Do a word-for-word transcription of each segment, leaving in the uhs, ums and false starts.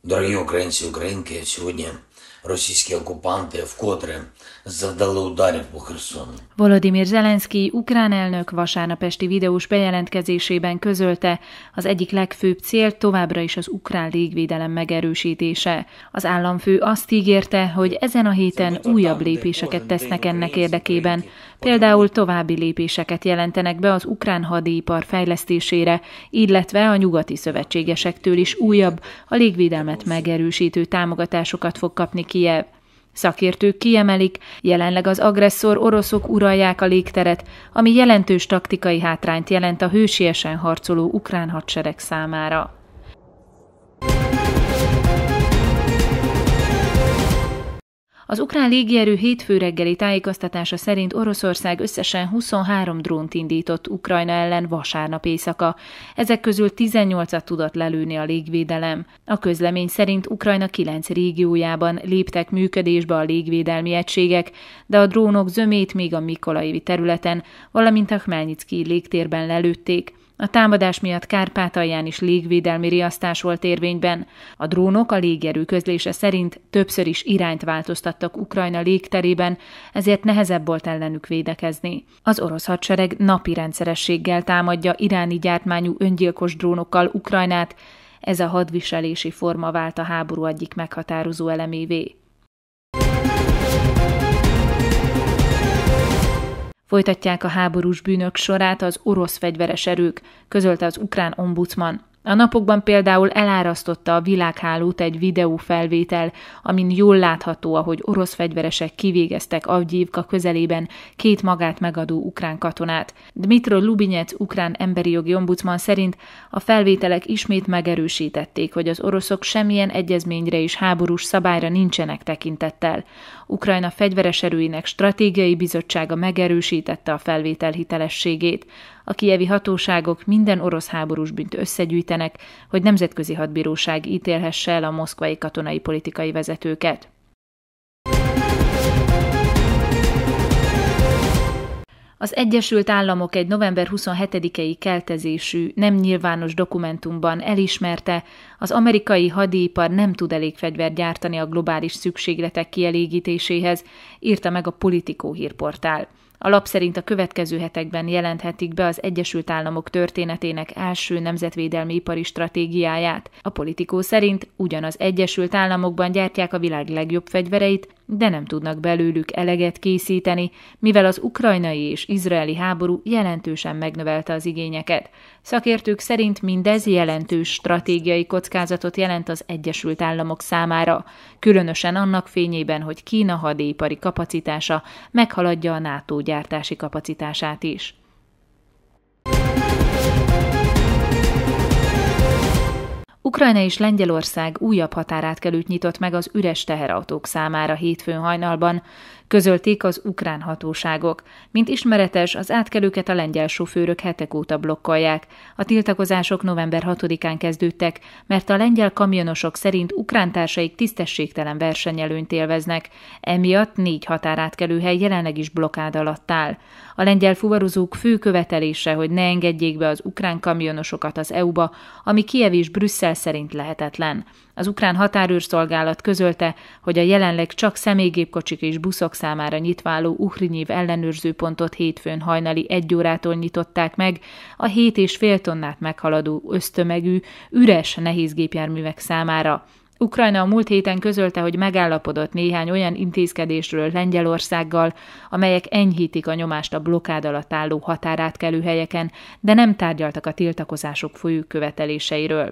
Дорогі українці і українки, сьогодні російські окупанти вкотре завдали ударів по Херсону. Volodymyr Zelenszky ukrán elnök vasárnap esti videós bejelentkezésében közölte, az egyik legfőbb cél továbbra is az ukrán légvédelem megerősítése. Az államfő azt ígérte, hogy ezen a héten újabb lépéseket tesznek ennek érdekében. Például további lépéseket jelentenek be az ukrán hadipar fejlesztésére, illetve a nyugati szövetségesektől is újabb, a légvédelmet megerősítő támogatásokat fog kapni Kijev. Szakértők kiemelik, jelenleg az agresszor oroszok uralják a légteret, ami jelentős taktikai hátrányt jelent a hősiesen harcoló ukrán hadsereg számára. Az ukrán légierő hétfő reggeli tájékoztatása szerint Oroszország összesen huszonhárom drónt indított Ukrajna ellen vasárnap éjszaka. Ezek közül tizennyolcat tudott lelőni a légvédelem. A közlemény szerint Ukrajna kilenc régiójában léptek működésbe a légvédelmi egységek, de a drónok zömét még a Mikolaivi területen, valamint a Khmelnytszkij légtérben lelőtték. A támadás miatt Kárpátalján is légvédelmi riasztás volt érvényben. A drónok a légierő közlése szerint többször is irányt változtattak Ukrajna légterében, ezért nehezebb volt ellenük védekezni. Az orosz hadsereg napi rendszerességgel támadja iráni gyártmányú öngyilkos drónokkal Ukrajnát, ez a hadviselési forma vált a háború egyik meghatározó elemévé. Folytatják a háborús bűnök sorát az orosz fegyveres erők, közölte az ukrán ombudsman. A napokban például elárasztotta a világhálót egy videófelvétel, amin jól látható, ahogy orosz fegyveresek kivégeztek Avgyivka közelében két magát megadó ukrán katonát. Dmytro Lubinyec ukrán emberi jogi ombudsman szerint a felvételek ismét megerősítették, hogy az oroszok semmilyen egyezményre és háborús szabályra nincsenek tekintettel. Ukrajna fegyveres erőinek stratégiai bizottsága megerősítette a felvétel hitelességét. A kijevi hatóságok minden orosz háborús bűnt összegyűjtenek, hogy nemzetközi hadbíróság ítélhesse el a moszkvai katonai politikai vezetőket. Az Egyesült Államok egy november huszonhetedikei keltezésű, nem nyilvános dokumentumban elismerte, az amerikai hadipar nem tud elég fegyvert gyártani a globális szükségletek kielégítéséhez, írta meg a Politico hírportál. A lap szerint a következő hetekben jelenthetik be az Egyesült Államok történetének első nemzetvédelmi ipari stratégiáját. A Politico szerint ugyanaz Egyesült Államokban gyártják a világ legjobb fegyvereit, de nem tudnak belőlük eleget készíteni, mivel az ukrajnai és izraeli háború jelentősen megnövelte az igényeket. Szakértők szerint mindez jelentős stratégiai kockázatot jelent az Egyesült Államok számára, különösen annak fényében, hogy Kína hadipari kapacitása meghaladja a NATO gyártási kapacitását is. Ukrajna és Lengyelország újabb határátkelőt nyitott meg az üres teherautók számára hétfőn hajnalban, közölték az ukrán hatóságok. Mint ismeretes, az átkelőket a lengyel sofőrök hetek óta blokkolják. A tiltakozások november hatodikán kezdődtek, mert a lengyel kamionosok szerint ukrán társaik tisztességtelen versenyelőnyt élveznek. Emiatt négy határátkelőhely jelenleg is blokkád alatt áll. A lengyel fuvarozók fő követelése, hogy ne engedjék be az ukrán kamionosokat az é u-ba, ami Kijev és Brüsszel szerint lehetetlen. Az ukrán határőrszolgálat közölte, hogy a jelenleg csak személygépkocsik és buszok számára nyitva álló Uhrinyiv ellenőrzőpontot hétfőn hajnali egy órától nyitották meg a hét és fél tonnát meghaladó össztömegű, üres nehézgépjárművek számára. Ukrajna a múlt héten közölte, hogy megállapodott néhány olyan intézkedésről Lengyelországgal, amelyek enyhítik a nyomást a blokkád alatt álló határátkelőhelyeken, de nem tárgyaltak a tiltakozások folyó követeléseiről.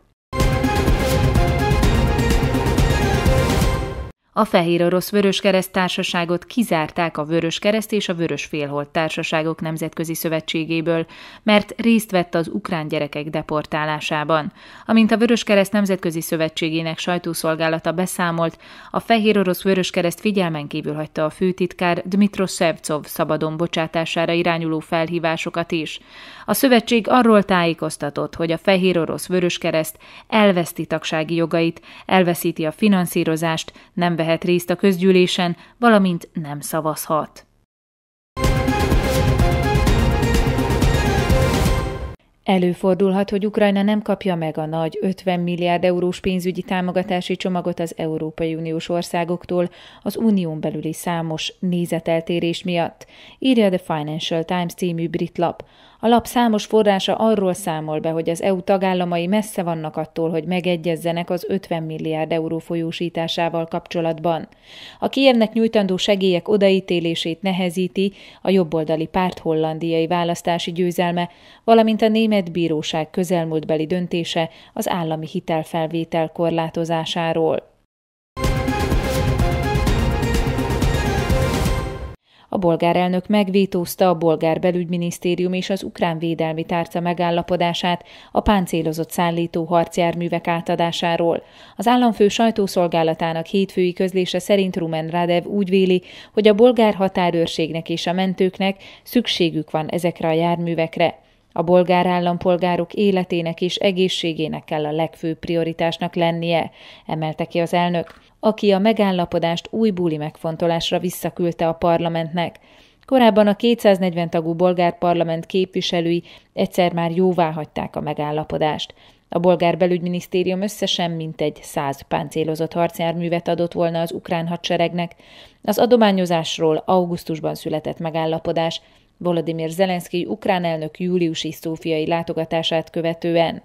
A Fehérorosz Vöröskereszt Társaságot kizárták a Vöröskereszt és a Vörösfélhold Társaságok Nemzetközi Szövetségéből, mert részt vett az ukrán gyerekek deportálásában. Amint a Vöröskereszt Nemzetközi Szövetségének sajtószolgálata beszámolt, a Fehérorosz Vöröskereszt figyelmen kívül hagyta a főtitkár Dmytro Sevcov szabadon bocsátására irányuló felhívásokat is. A szövetség arról tájékoztatott, hogy a Fehérorosz Vöröskereszt elveszti tagsági jogait, elveszíti a finanszírozást, nem vehet részt a közgyűlésen, valamint nem szavazhat. Előfordulhat, hogy Ukrajna nem kapja meg a nagy ötven milliárd eurós pénzügyi támogatási csomagot az Európai Uniós országoktól az unión belüli számos nézeteltérés miatt, írja The Financial Times című brit lap. A lap számos forrása arról számol be, hogy az é u tagállamai messze vannak attól, hogy megegyezzenek az ötven milliárd euró folyósításával kapcsolatban. A Kijevnek nyújtandó segélyek odaítélését nehezíti a jobboldali párt hollandiai választási győzelme, valamint a német bíróság közelmúltbeli döntése az állami hitelfelvétel korlátozásáról. A bolgár elnök megvétózta a bolgár belügyminisztérium és az ukrán védelmi tárca megállapodását a páncélozott szállító harcjárművek átadásáról. Az államfő sajtószolgálatának hétfői közlése szerint Rumen Radev úgy véli, hogy a bolgár határőrségnek és a mentőknek szükségük van ezekre a járművekre. A bolgár állampolgárok életének és egészségének kell a legfőbb prioritásnak lennie, emelte ki az elnök, aki a megállapodást újbóli megfontolásra visszaküldte a parlamentnek. Korábban a kétszáznegyven tagú bolgár parlament képviselői egyszer már jóváhagyták a megállapodást. A bolgár belügyminisztérium összesen mintegy száz páncélozott harcjárművet adott volna az ukrán hadseregnek. Az adományozásról augusztusban született megállapodás Volodymyr Zelenszkij ukrán elnök júliusi szófiai látogatását követően.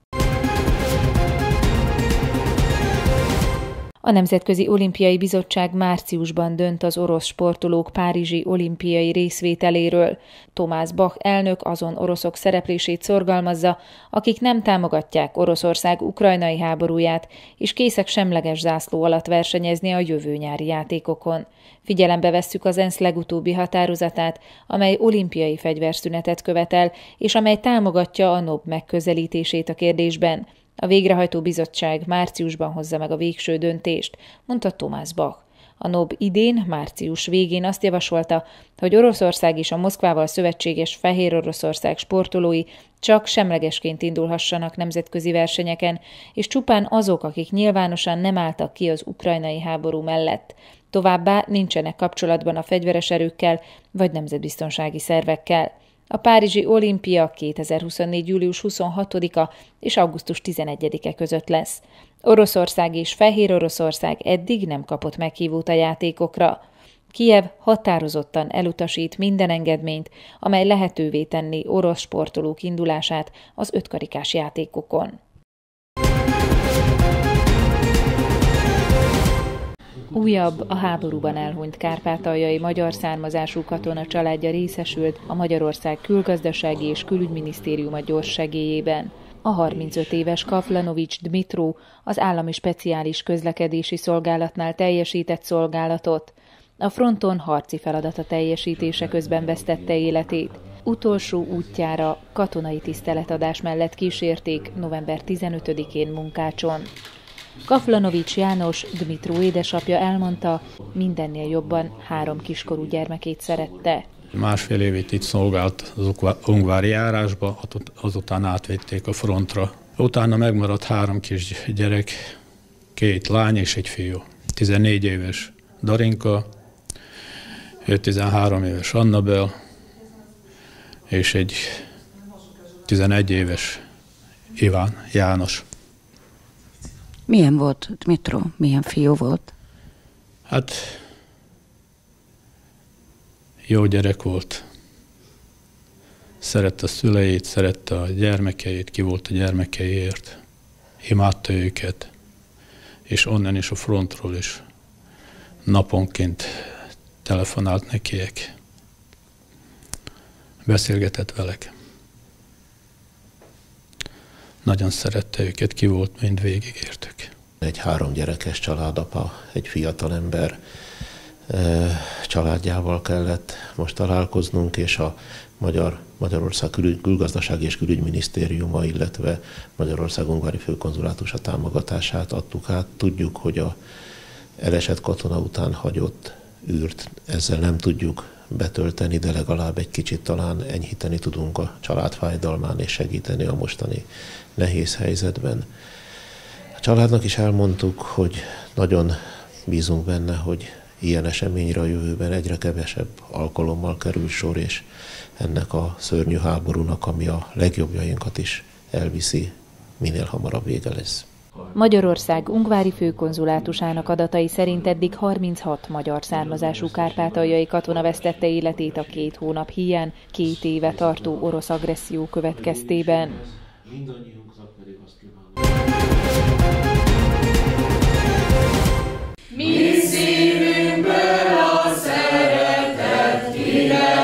A Nemzetközi Olimpiai Bizottság márciusban dönt az orosz sportolók párizsi olimpiai részvételéről. Thomas Bach elnök azon oroszok szereplését szorgalmazza, akik nem támogatják Oroszország ukrajnai háborúját, és készek semleges zászló alatt versenyezni a jövő nyári játékokon. Figyelembe vesszük az ENSZ legutóbbi határozatát, amely olimpiai fegyverszünetet követel, és amely támogatja a en o bé megközelítését a kérdésben. A végrehajtó bizottság márciusban hozza meg a végső döntést, mondta Thomas Bach. A en o bé idén, március végén azt javasolta, hogy Oroszország és a Moszkvával szövetséges Fehér Oroszország sportolói csak semlegesként indulhassanak nemzetközi versenyeken, és csupán azok, akik nyilvánosan nem álltak ki az ukrajnai háború mellett. Továbbá nincsenek kapcsolatban a fegyveres erőkkel vagy nemzetbiztonsági szervekkel. A párizsi olimpia kétezer-huszonnégy. július huszonhatodika és augusztus tizenegyedike között lesz. Oroszország és Fehér Oroszország eddig nem kapott meghívót a játékokra. Kijev határozottan elutasít minden engedményt, amely lehetővé tenni orosz sportolók indulását az ötkarikás játékokon. Újabb, a háborúban elhunyt kárpátaljai magyar származású katona családja részesült a Magyarország Külgazdasági és Külügyminisztériuma gyors segélyében. A harmincöt éves Kaflanovics Dmitró az Állami Speciális Közlekedési Szolgálatnál teljesített szolgálatot. A fronton harci feladata teljesítése közben vesztette életét. Utolsó útjára katonai tiszteletadás mellett kísérték november tizenötödikén Munkácson. Kaflanovics János, Dmitró édesapja elmondta, mindennél jobban három kiskorú gyermekét szerette. Másfél évét itt szolgált az Ungvári járásba, azután átvették a frontra. Utána megmaradt három kis gyerek, két lány és egy fiú. tizennégy éves Darinka, tizenhárom éves Annabel, és egy tizenegy éves Iván János. Milyen volt Dmitró? Milyen fiú volt? Hát jó gyerek volt. Szerette a szüleit, szerette a gyermekeit, ki volt a gyermekeiért. Imádta őket, és onnan is a frontról is naponként telefonált nekiek. Beszélgetett velek. Nagyon szerette őket, ki volt, mind végigértük. Egy három gyerekes családapa, egy fiatalember családjával kellett most találkoznunk, és a Magyar, Magyarország Kül, Külgazdasági és Külügyminisztériuma, illetve Magyarország Ungvári Főkonzulátusa támogatását adtuk át. Tudjuk, hogy a elesett katona után hagyott űrt ezzel nem tudjuk betölteni, de legalább egy kicsit talán enyhíteni tudunk a család fájdalmán és segíteni a mostani nehéz helyzetben. A családnak is elmondtuk, hogy nagyon bízunk benne, hogy ilyen eseményre a jövőben egyre kevesebb alkalommal kerül sor, és ennek a szörnyű háborúnak, ami a legjobbjainkat is elviszi, minél hamarabb vége lesz. Magyarország ungvári főkonzulátusának adatai szerint eddig harminchat magyar származású kárpátaljai katona vesztette életét a két hónap híján, két éve tartó orosz agresszió következtében. Mi szívünkből a szeretet ide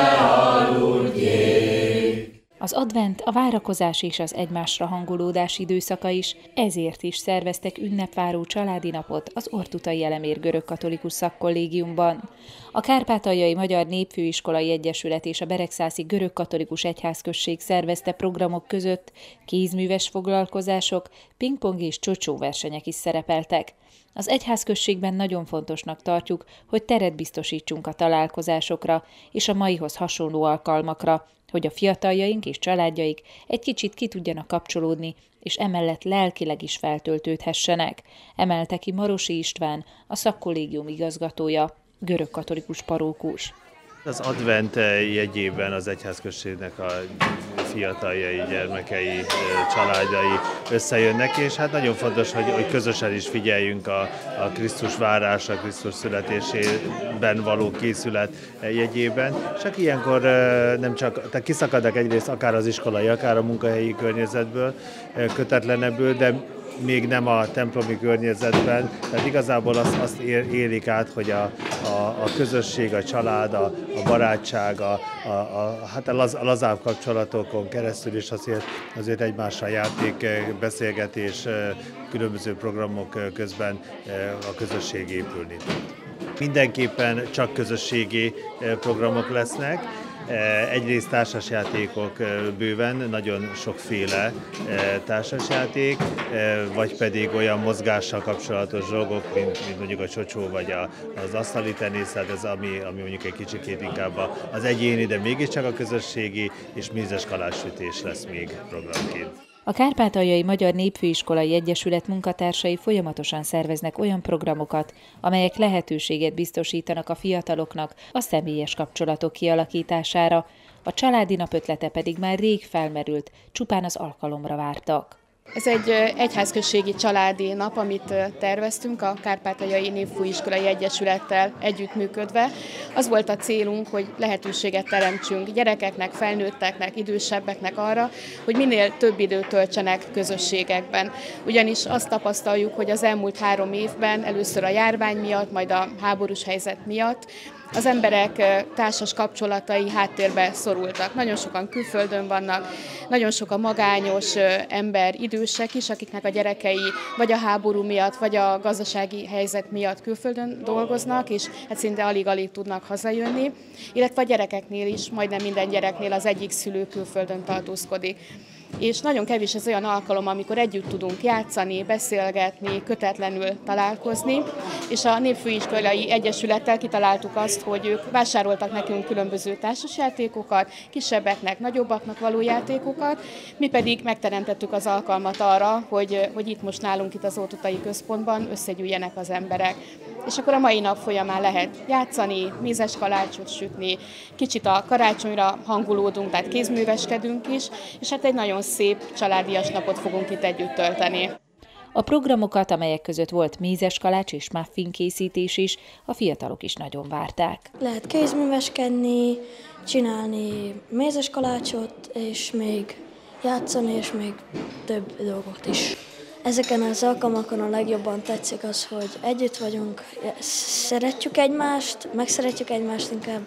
aludjék. Az advent, a várakozás és az egymásra hangolódás időszaka is, ezért is szerveztek ünnepváró családi napot az Ortutai Elemér Görögkatolikus Szakkollégiumban. A Kárpátaljai Magyar Népfőiskolai Egyesület és a Beregszászi Görögkatolikus Egyházközség szervezte programok között kézműves foglalkozások, pingpong és csocsó versenyek is szerepeltek. Az egyházközségben nagyon fontosnak tartjuk, hogy teret biztosítsunk a találkozásokra és a maihoz hasonló alkalmakra, hogy a fiataljaink és családjaik egy kicsit ki tudjanak kapcsolódni, és emellett lelkileg is feltöltődhessenek, emelte ki Marosi István, a szakkollégium igazgatója, görögkatolikus parókus. Az advent jegyében az egyházközségnek a fiataljai, gyermekei, családjai összejönnek, és hát nagyon fontos, hogy, hogy közösen is figyeljünk a, a Krisztus várása, a Krisztus születésében való készület jegyében. Csak ilyenkor nem csak, tehát kiszakadnak egyrészt akár az iskolai, akár a munkahelyi környezetből, kötetlenebből, de még nem a templomi környezetben, tehát igazából azt, azt élik át, hogy a, a, a közösség, a család, a, a barátság, a, a, a, hát a, laz, a lazább kapcsolatokon keresztül is azért, azért egymással játék, beszélgetés, különböző programok közben a közösség épülni. Mindenképpen csak közösségi programok lesznek. Egyrészt társasjátékok bőven, nagyon sokféle társasjáték, vagy pedig olyan mozgással kapcsolatos dolgok, mint, mint mondjuk a csocsó vagy a, az asztali tenészet, ez ami, ami mondjuk egy kicsikét inkább az egyéni, de mégiscsak a közösségi, és mézes kalássütés lesz még programként. A Kárpátaljai Magyar Népfőiskolai Egyesület munkatársai folyamatosan szerveznek olyan programokat, amelyek lehetőséget biztosítanak a fiataloknak a személyes kapcsolatok kialakítására, a családi nap ötlete pedig már rég felmerült, csupán az alkalomra vártak. Ez egy egyházközségi családi nap, amit terveztünk a Kárpátaljai Népfőiskolai Egyesülettel együttműködve. Az volt a célunk, hogy lehetőséget teremtsünk gyerekeknek, felnőtteknek, idősebbeknek arra, hogy minél több időt töltsenek közösségekben. Ugyanis azt tapasztaljuk, hogy az elmúlt három évben, először a járvány miatt, majd a háborús helyzet miatt, az emberek társas kapcsolatai háttérbe szorultak. Nagyon sokan külföldön vannak, nagyon sok a magányos ember, idősek is, akiknek a gyerekei vagy a háború miatt, vagy a gazdasági helyzet miatt külföldön dolgoznak, és hát szinte alig-alig tudnak hazajönni. Illetve a gyerekeknél is, majdnem minden gyereknél az egyik szülő külföldön tartózkodik. És nagyon kevés az olyan alkalom, amikor együtt tudunk játszani, beszélgetni, kötetlenül találkozni, és a Népfőiskolai Egyesülettel kitaláltuk azt, hogy ők vásároltak nekünk különböző társasjátékokat, kisebbeknek, nagyobbaknak való játékokat, mi pedig megteremtettük az alkalmat arra, hogy, hogy itt most nálunk itt az Ortutai Központban összegyűjjenek az emberek. És akkor a mai nap folyamán lehet játszani, mézes kalácsot sütni, kicsit a karácsonyra hangulódunk, tehát kézműveskedünk is, és hát egy nagyon szép családias napot fogunk itt együtt tölteni. A programokat, amelyek között volt mézes kalács és muffin készítés is, a fiatalok is nagyon várták. Lehet kézműveskedni, csinálni mézes kalácsot, és még játszani, és még több dolgot is. Ezeken az alkalmakon a legjobban tetszik az, hogy együtt vagyunk, szeretjük egymást, megszeretjük egymást, inkább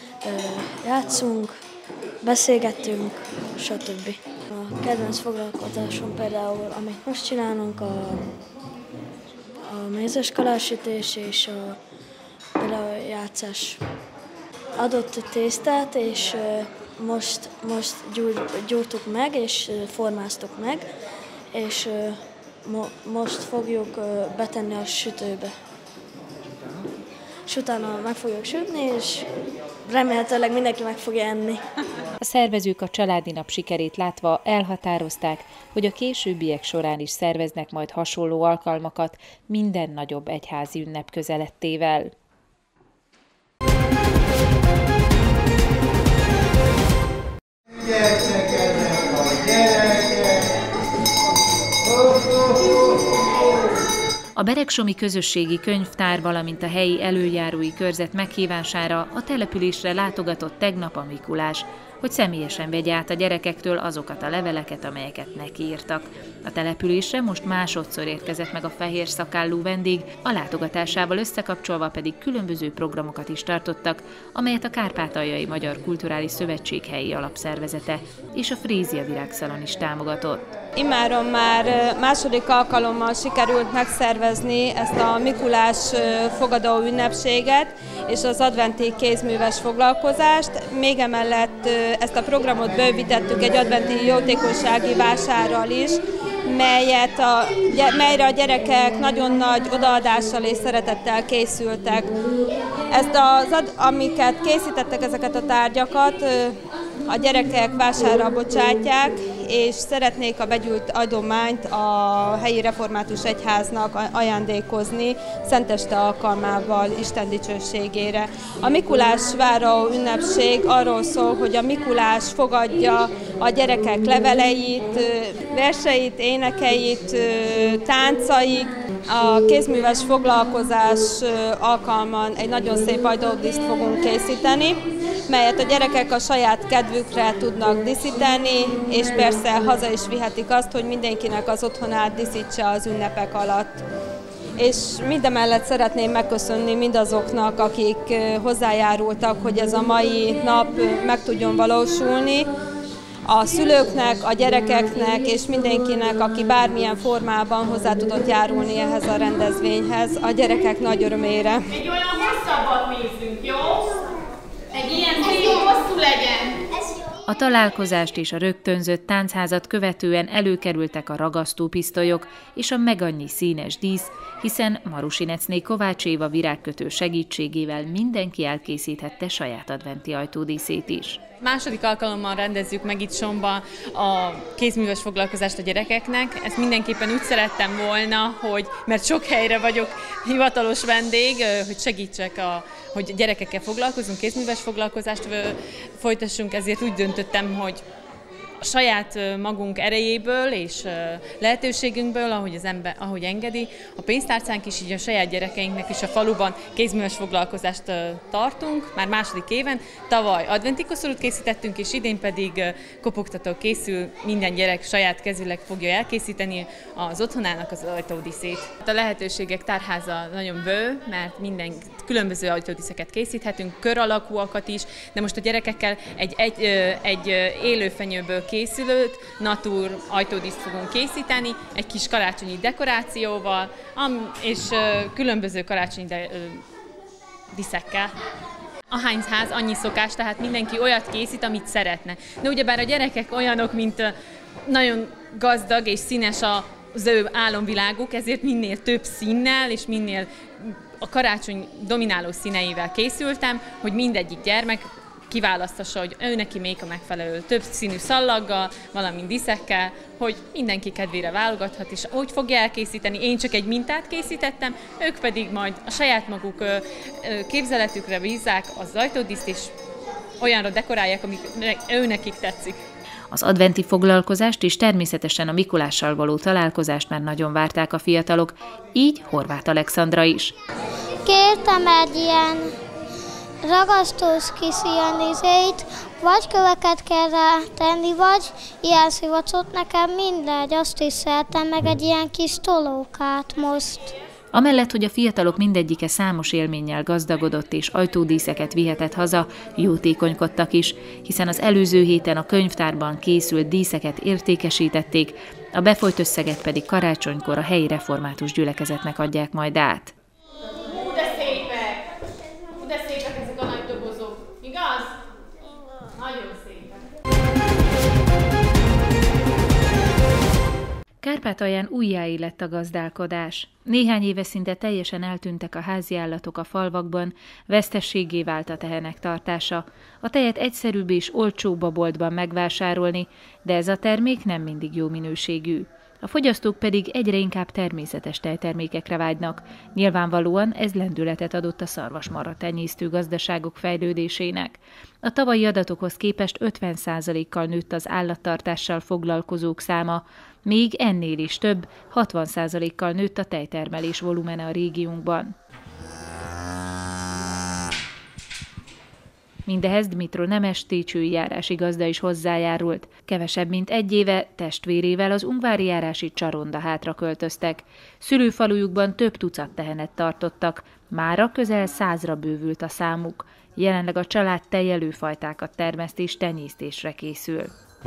játszunk, beszélgetünk, stb. A kedvenc foglalkozásom például, amit most csinálunk, a, a mézes kalássütés és a, például a játszás. Adott tésztát, és most, most gyúrtuk meg, és formáztuk meg, és mo, most fogjuk betenni a sütőbe. És utána meg fogjuk sütni, és remélhetőleg mindenki meg fogja enni. A szervezők a családi nap sikerét látva elhatározták, hogy a későbbiek során is szerveznek majd hasonló alkalmakat minden nagyobb egyházi ünnep közelettével. A Beregsomi Közösségi Könyvtár, valamint a helyi előjárói körzet meghívására a településre látogatott tegnap a Mikulás, hogy személyesen vegye át a gyerekektől azokat a leveleket, amelyeket neki írtak. A településre most másodszor érkezett meg a fehér szakállú vendég, a látogatásával összekapcsolva pedig különböző programokat is tartottak, amelyet a Kárpátaljai Magyar Kulturális Szövetség helyi alapszervezete és a Frézia Virágszalon is támogatott. Immáron már második alkalommal sikerült megszervezni ezt a Mikulás fogadó ünnepséget és az adventi kézműves foglalkozást. Még emellett ezt a programot bővítettük egy adventi jótékonysági vásárral is, melyet a, melyre a gyerekek nagyon nagy odaadással és szeretettel készültek. Ezt az, amiket készítettek, ezeket a tárgyakat a gyerekek vásárra bocsátják, és szeretnék a begyűjt adományt a helyi református egyháznak ajándékozni szenteste alkalmával Isten dicsőségére. A Mikulás váró ünnepség arról szól, hogy a Mikulás fogadja a gyerekek leveleit, verseit, énekeit, táncait. A kézműves foglalkozás alkalmán egy nagyon szép ajtódíszt fogunk készíteni, melyet a gyerekek a saját kedvükre tudnak díszíteni, és persze haza is vihetik azt, hogy mindenkinek az otthonát díszítse az ünnepek alatt. És mindemellett szeretném megköszönni mindazoknak, akik hozzájárultak, hogy ez a mai nap meg tudjon valósulni, a szülőknek, a gyerekeknek és mindenkinek, aki bármilyen formában hozzá tudott járulni ehhez a rendezvényhez, a gyerekek nagy örömére. Egy olyan hosszabbat nézzünk, jó? Egy ilyen szép hosszú legyen. A találkozást és a rögtönzött táncházat követően előkerültek a ragasztópisztolyok és a megannyi színes dísz, hiszen Marusinecné Kovács Éva virágkötő segítségével mindenki elkészíthette saját adventi ajtódíszét is. Második alkalommal rendezzük meg itt Somban a kézműves foglalkozást a gyerekeknek. Ezt mindenképpen úgy szerettem volna, hogy mert sok helyre vagyok hivatalos vendég, hogy segítsek, a, hogy gyerekekkel foglalkozunk, kézműves foglalkozást folytassunk, ezért úgy döntöttem, hogy a saját magunk erejéből és lehetőségünkből, ahogy az ember, ahogy engedi, a pénztárcánk is, így a saját gyerekeinknek is a faluban kézműves foglalkozást tartunk, már második éven. Tavaly adventi koszorút készítettünk, és idén pedig kopogtató készül, minden gyerek saját kezüleg fogja elkészíteni az otthonának az ajtódíszét. A lehetőségek tárháza nagyon bő, mert minden különböző ajtódíszeket készíthetünk, kör alakúakat is, de most a gyerekekkel egy, egy, egy élőfenyőből készülőt, natur ajtódíszt fogunk készíteni, egy kis karácsonyi dekorációval, és különböző karácsonyi de, díszekkel. A hányház annyi szokás, tehát mindenki olyat készít, amit szeretne. De ugyebár a gyerekek olyanok, mint nagyon gazdag és színes az ő álomviláguk, ezért minél több színnel és minél a karácsony domináló színeivel készültem, hogy mindegyik gyermek kiválasztassa, hogy ő neki még a megfelelő több színű szallaggal, valamint díszekkel, hogy mindenki kedvére válogathat, és úgy fogja elkészíteni. Én csak egy mintát készítettem, ők pedig majd a saját maguk képzeletükre bízzák az ajtódíszt, és olyanra dekorálják, amik ő nekik tetszik. Az adventi foglalkozást és természetesen a Mikulással való találkozást már nagyon várták a fiatalok, így Horváth Alexandra is. Kértem egy ilyen ragasztós kis ilyen izét, vagy köveket kell rá tenni, vagy ilyen szivacot, nekem mindegy, azt is szeretem, meg egy ilyen kis tolókát most. Amellett, hogy a fiatalok mindegyike számos élménnyel gazdagodott és ajtódíszeket vihetett haza, jótékonykodtak is, hiszen az előző héten a könyvtárban készült díszeket értékesítették, a befolyt összeget pedig karácsonykor a helyi református gyülekezetnek adják majd át. Hú, de szépek! Hú, de szépek ezek a nagy dobozok, igaz? Nagyon szépek. Kárpátalján újjáélett a gazdálkodás. Néhány éve szinte teljesen eltűntek a háziállatok a falvakban, vesztességgé vált a tehenek tartása. A tejet egyszerűbb és olcsóbb a boltban megvásárolni, de ez a termék nem mindig jó minőségű. A fogyasztók pedig egyre inkább természetes tejtermékekre vágynak. Nyilvánvalóan ez lendületet adott a szarvasmarha tenyésztő gazdaságok fejlődésének. A tavalyi adatokhoz képest ötven százalékkal nőtt az állattartással foglalkozók száma, még ennél is több, hatvan százalékkal nőtt a tejtermelés volumene a régiónkban. Mindehez Dmitro Nemes técsői járási gazda is hozzájárult. Kevesebb mint egy éve testvérével az ungvári járási Csarondahátra költöztek. Szülőfalujukban több tucat tehenet tartottak, mára közel százra bővült a számuk. Jelenleg a család tejelőfajtákat termeszt és tenyésztésre készül.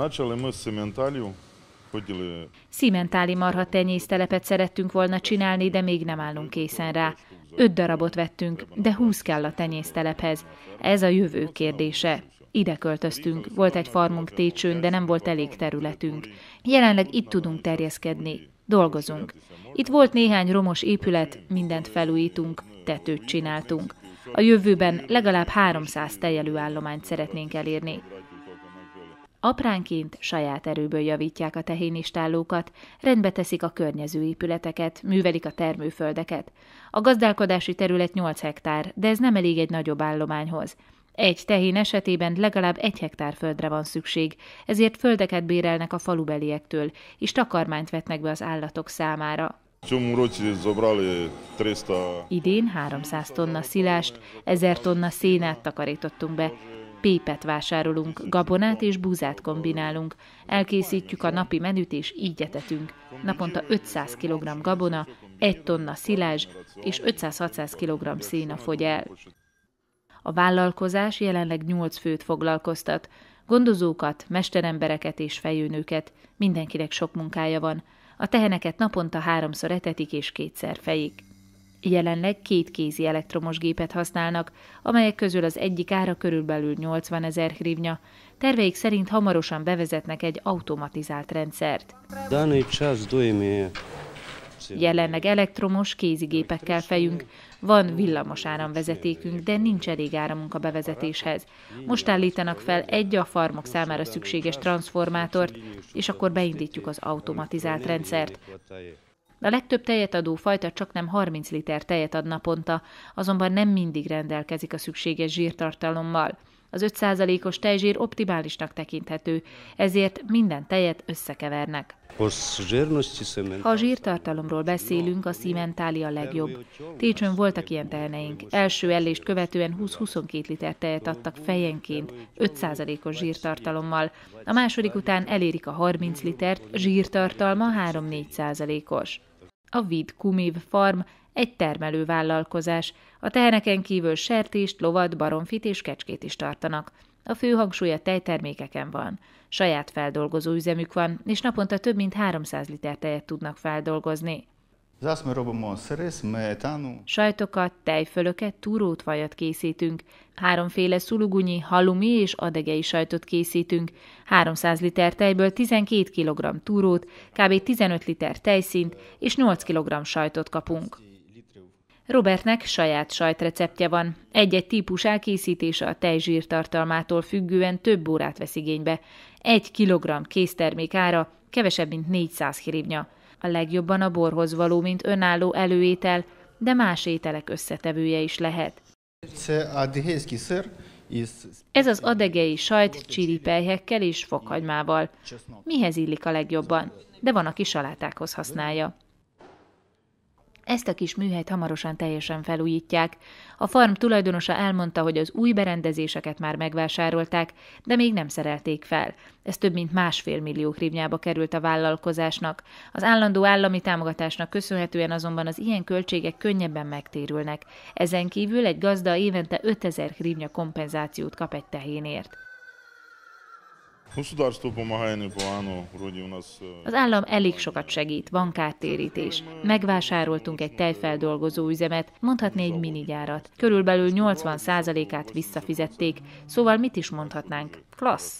Szimentáli marha tenyésztelepet szerettünk volna csinálni, de még nem állunk készen rá. Öt darabot vettünk, de húsz kell a tenyésztelephez. Ez a jövő kérdése. Ide költöztünk, volt egy farmunk Técsőn, de nem volt elég területünk. Jelenleg itt tudunk terjeszkedni, dolgozunk. Itt volt néhány romos épület, mindent felújítunk, tetőt csináltunk. A jövőben legalább háromszáz tejelőállományt szeretnénk elérni. Apránként saját erőből javítják a tehénistállókat, rendbe teszik a környező épületeket, művelik a termőföldeket. A gazdálkodási terület nyolc hektár, de ez nem elég egy nagyobb állományhoz. Egy tehén esetében legalább egy hektár földre van szükség, ezért földeket bérelnek a falubeliektől, és takarmányt vetnek be az állatok számára. Idén háromszáz tonna szilást, ezer tonna szénát takarítottunk be. Pépet vásárolunk, gabonát és búzát kombinálunk. Elkészítjük a napi menüt és így etetünk. Naponta ötszáz kilogramm gabona, egy tonna szilázs és ötszáz-hatszáz kilogramm széna fogy el. A vállalkozás jelenleg nyolc főt foglalkoztat. Gondozókat, mesterembereket és fejőnőket. Mindenkinek sok munkája van. A teheneket naponta háromszor etetik és kétszer fejik. Jelenleg két kézi elektromos gépet használnak, amelyek közül az egyik ára körülbelül nyolcvanezer hrivnya. Terveik szerint hamarosan bevezetnek egy automatizált rendszert. Jelenleg elektromos kézigépekkel fejünk, van villamos áramvezetékünk, de nincs elég áramunk a bevezetéshez. Most állítanak fel egy a farmok számára szükséges transformátort, és akkor beindítjuk az automatizált rendszert. A legtöbb tejet adó fajta csaknem harminc liter tejet ad naponta, azonban nem mindig rendelkezik a szükséges zsírtartalommal. Az öt százalékos tejzsír optimálisnak tekinthető, ezért minden tejet összekevernek. Ha a zsírtartalomról beszélünk, a Szimentáli a legjobb. Técsőn voltak ilyen teheneink. Első ellést követően húsz-huszonkét liter tejet adtak fejenként, öt százalékos zsírtartalommal. A második után elérik a harminc litert, zsírtartalma három-négy százalékos. A Vid Kumiv Farm egy termelővállalkozás. A teheneken kívül sertést, lovat, baromfit és kecskét is tartanak. A fő hangsúly a tejtermékeken van. Saját feldolgozó üzemük van, és naponta több mint háromszáz liter tejet tudnak feldolgozni. Sajtokat, tejfölöket, túrót, vajat készítünk. Háromféle szulugunyi, halumi és adegei sajtot készítünk. háromszáz liter tejből tizenkét kilogramm túrót, kb. tizenöt liter tejszínt és nyolc kilogramm sajtot kapunk. Robertnek saját sajtreceptje van. Egy-egy típus elkészítése a tej zsírtartalmától függően több órát vesz igénybe. Egy kilogramm késztermék ára kevesebb, mint négyszáz hrivnya. A legjobban a borhoz való, mint önálló előétel, de más ételek összetevője is lehet. Ez az adegei sajt csiripelyhekkel és fokhagymával. Mihez illik a legjobban? De van, aki salátákhoz használja. Ezt a kis műhelyt hamarosan teljesen felújítják. A farm tulajdonosa elmondta, hogy az új berendezéseket már megvásárolták, de még nem szerelték fel. Ez több mint másfél millió hrivnyába került a vállalkozásnak. Az állandó állami támogatásnak köszönhetően azonban az ilyen költségek könnyebben megtérülnek. Ezen kívül egy gazda évente ötezer hrivnya kompenzációt kap egy tehénért. Az állam elég sokat segít, van kártérítés. Megvásároltunk egy tejfeldolgozó üzemet, mondhatni egy minigyárat. Körülbelül nyolcvan százalékát visszafizették, szóval mit is mondhatnánk? Klassz!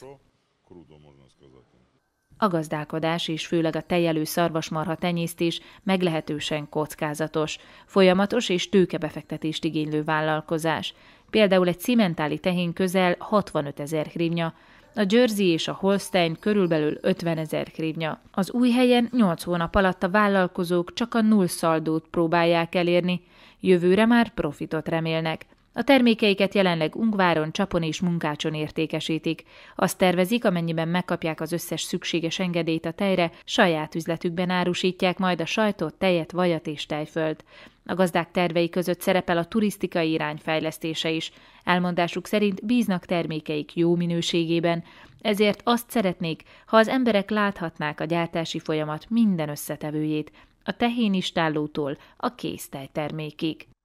A gazdálkodás és főleg a tejelő szarvasmarha tenyésztés meglehetősen kockázatos, folyamatos és tőkebefektetést igénylő vállalkozás. Például egy szimentáli tehén közel hatvanötezer hrivnya, a Jersey és a Holstein körülbelül ötvenezer hrivnya. Az új helyen nyolc hónap alatt a vállalkozók csak a null szaldót próbálják elérni, jövőre már profitot remélnek. A termékeiket jelenleg Ungváron, Csapon és Munkácson értékesítik. Azt tervezik, amennyiben megkapják az összes szükséges engedélyt a tejre, saját üzletükben árusítják majd a sajtot, tejet, vajat és tejfölt. A gazdák tervei között szerepel a turisztikai irány fejlesztése is. Elmondásuk szerint bíznak termékeik jó minőségében, ezért azt szeretnék, ha az emberek láthatnák a gyártási folyamat minden összetevőjét, a tehén istállótól a késztejtermékig.